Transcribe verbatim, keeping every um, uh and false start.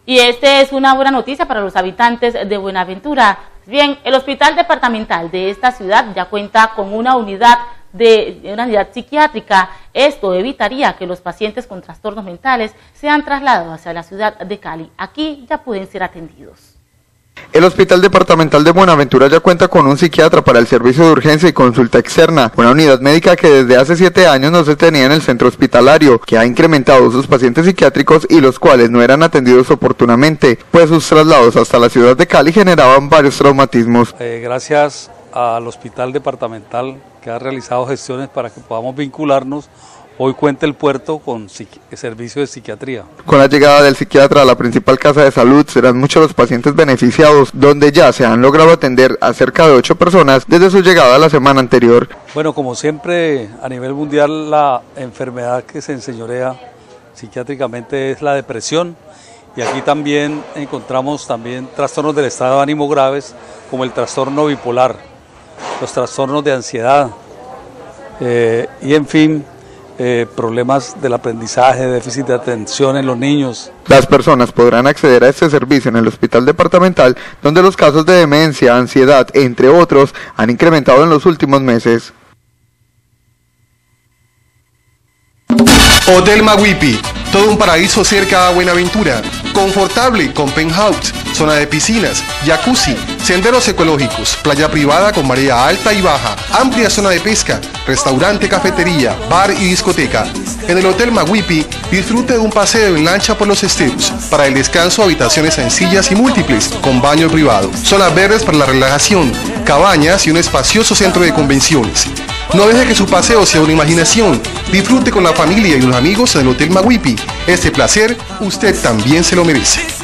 Y este es una buena noticia para los habitantes de Buenaventura. Bien, el hospital departamental de esta ciudad ya cuenta con una unidad de una unidad psiquiátrica. Esto evitaría que los pacientes con trastornos mentales sean trasladados hacia la ciudad de Cali. Aquí ya pueden ser atendidos. El Hospital Departamental de Buenaventura ya cuenta con un psiquiatra para el servicio de urgencia y consulta externa, una unidad médica que desde hace siete años no se tenía en el centro hospitalario, que ha incrementado sus pacientes psiquiátricos y los cuales no eran atendidos oportunamente, pues sus traslados hasta la ciudad de Cali generaban varios traumatismos. Eh, gracias al Hospital Departamental que ha realizado gestiones para que podamos vincularnos, hoy cuenta el puerto con servicio de psiquiatría. Con la llegada del psiquiatra a la principal casa de salud serán muchos los pacientes beneficiados, donde ya se han logrado atender a cerca de ocho personas desde su llegada la semana anterior. Bueno, como siempre a nivel mundial la enfermedad que se enseñorea psiquiátricamente es la depresión, y aquí también encontramos también trastornos del estado de ánimo graves como el trastorno bipolar, los trastornos de ansiedad eh, y en fin, Eh, problemas del aprendizaje, déficit de atención en los niños. Las personas podrán acceder a este servicio en el Hospital Departamental, donde los casos de demencia, ansiedad, entre otros, han incrementado en los últimos meses. Hotel Maguipi, todo un paraíso cerca a Buenaventura, confortable con penthouse, zona de piscinas, jacuzzi, senderos ecológicos, playa privada con marea alta y baja, amplia zona de pesca, restaurante, cafetería, bar y discoteca. En el Hotel Maguipi disfrute de un paseo en lancha por los esteros, para el descanso habitaciones sencillas y múltiples, con baño privado, zonas verdes para la relajación, cabañas y un espacioso centro de convenciones. No deje que su paseo sea una imaginación, disfrute con la familia y los amigos en el Hotel Maguipi. Este placer usted también se lo merece.